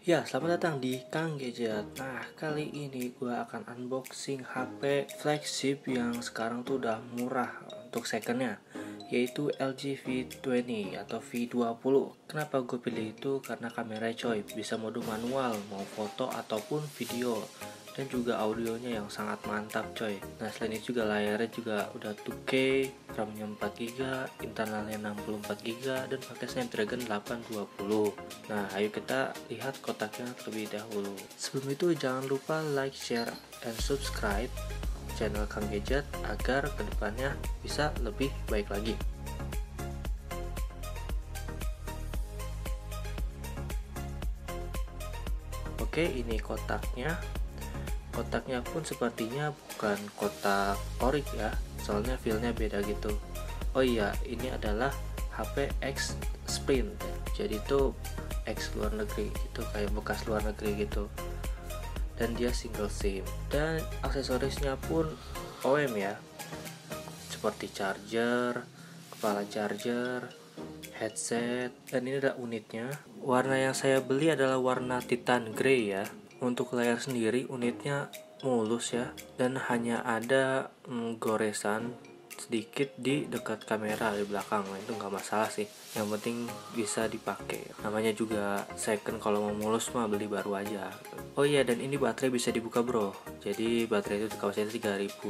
Ya, selamat datang di Kang Gadget. Nah, kali ini gue akan unboxing HP flagship yang sekarang tuh udah murah untuk secondnya, yaitu LG V20 atau V20. Kenapa gue pilih itu? Karena kamera coy, bisa mode manual, mau foto ataupun video, dan juga audionya yang sangat mantap coy. Nah, selain itu juga layarnya juga udah 2K, RAM-nya 4GB, internalnya 64GB, dan pakai Snapdragon 820. Nah, ayo kita lihat kotaknya terlebih dahulu. Sebelum itu jangan lupa like, share, and subscribe channel Kang Gadget agar kedepannya bisa lebih baik lagi. Oke, ini kotaknya. Kotaknya pun sepertinya bukan kotak ori ya, soalnya feelnya beda gitu. Oh iya, ini adalah HP X Sprint, jadi itu X luar negeri, itu kayak bekas luar negeri gitu. Dan dia single SIM, dan aksesorisnya pun OEM ya, seperti charger, kepala charger, headset, dan ini ada unitnya. Warna yang saya beli adalah warna Titan Grey ya. Untuk layar sendiri unitnya mulus ya, dan hanya ada goresan sedikit di dekat kamera di belakang. Nah, itu nggak masalah sih, yang penting bisa dipakai. Namanya juga second, kalau mau mulus mah beli baru aja. Oh iya, dan ini baterai bisa dibuka bro, jadi baterai itu kapasitas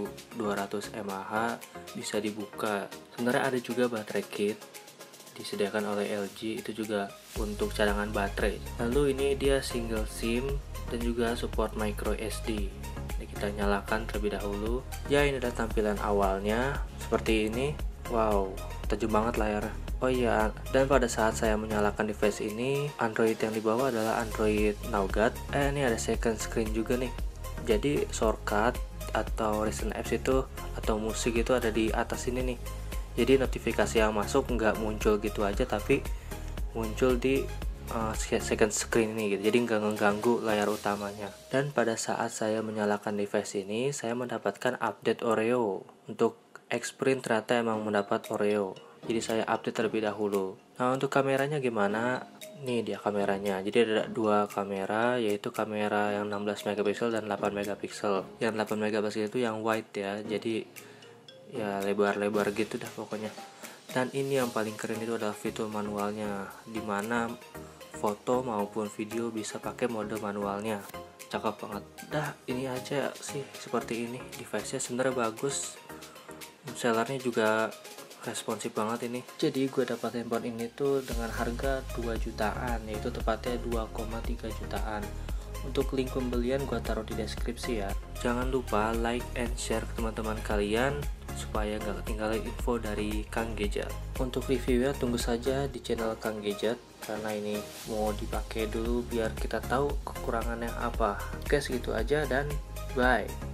3200 mAh, bisa dibuka. Sebenarnya ada juga baterai kit disediakan oleh LG, itu juga untuk cadangan baterai. Lalu ini dia single SIM dan juga support micro SD. Ini kita nyalakan terlebih dahulu. Ya, ini adalah tampilan awalnya seperti ini. Wow, tajam banget layarnya. Oh iya, dan pada saat saya menyalakan device ini, Android yang dibawa adalah Android Nougat. Ini ada second screen juga nih. Jadi shortcut atau recent apps itu atau musik itu ada di atas ini nih. Jadi notifikasi yang masuk nggak muncul gitu aja, tapi muncul di second screen ini gitu. Jadi nggak mengganggu layar utamanya. Dan pada saat saya menyalakan device ini, saya mendapatkan update Oreo. Untuk Xprint ternyata emang mendapat Oreo, jadi saya update terlebih dahulu. Nah, untuk kameranya gimana? Nih dia kameranya. Jadi ada dua kamera, yaitu kamera yang 16 megapiksel dan 8 megapiksel. Yang 8 megapiksel itu yang wide ya, jadi ya lebar-lebar gitu dah pokoknya. Dan ini yang paling keren itu adalah fitur manualnya, dimana foto maupun video bisa pakai mode manualnya. Cakep banget. Dah, ini aja sih seperti ini. Device-nya sebenarnya bagus, sellernya juga responsif banget ini. Jadi gue dapat handphone ini tuh dengan harga 2 jutaan, yaitu tepatnya 2,3 jutaan. Untuk link pembelian gue taruh di deskripsi ya. Jangan lupa like and share ke teman-teman kalian supaya gak ketinggalan info dari Kang Gadget. Untuk reviewnya tunggu saja di channel Kang Gadget, karena ini mau dipakai dulu biar kita tahu kekurangannya apa. Oke, segitu aja dan bye.